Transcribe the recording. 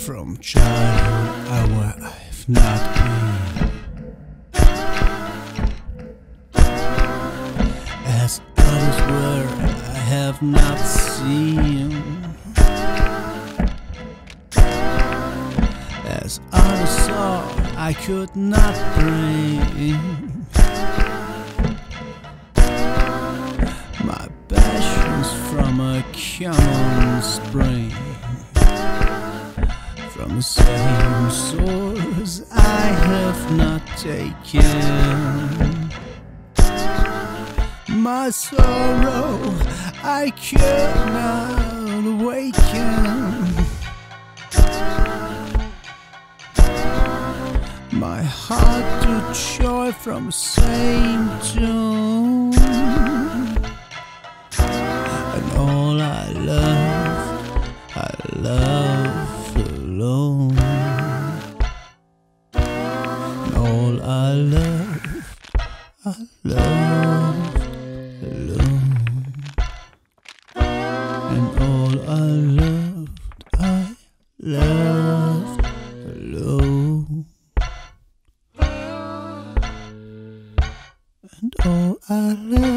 from childhood where I've not been. As others where I have not seen. As others saw I could not bring. My passions from a common spring, from the same source I have not taken. My sorrow I cannot awaken. My heart to joy from the same tune. And all I love alone. And all I love alone. And all I loved alone. And all I love